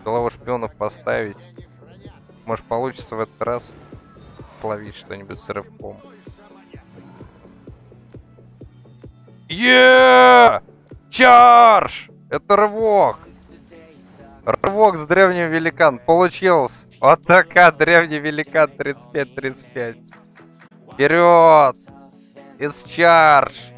голову шпионов поставить. Может, получится в этот раз словить что-нибудь с рывком. Чарж! Это рывок! Рывок с древним великан. Получилось. Вот такая древний великан 35-35. Вперед! Из чарж!